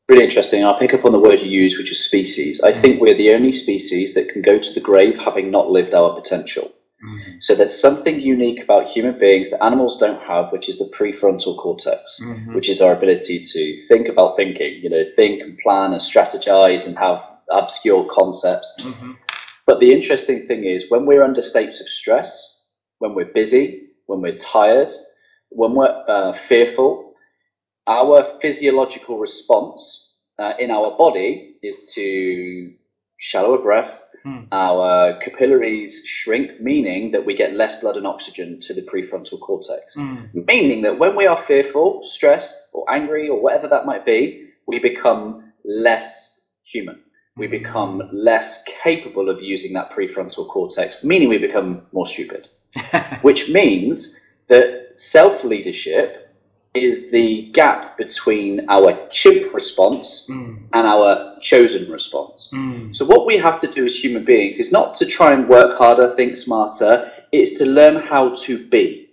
Really interesting. I'll pick up on the word you use, which is species. I think we're the only species that can go to the grave having not lived our potential. So there's something unique about human beings that animals don't have, which is the prefrontal cortex, which is our ability to think about thinking, think and plan and strategize and have obscure concepts. But the interesting thing is when we're under states of stress, when we're busy, when we're tired, when we're fearful, our physiological response in our body is to shallow a breath. Our capillaries shrink, meaning that we get less blood and oxygen to the prefrontal cortex. Meaning that when we are fearful, stressed, or angry, or whatever that might be, we become less human. We become less capable of using that prefrontal cortex, meaning we become more stupid. Which means that self-leadership is the gap between our chimp response and our chosen response. So what we have to do as human beings is not to try and work harder, think smarter, it's to learn how to be.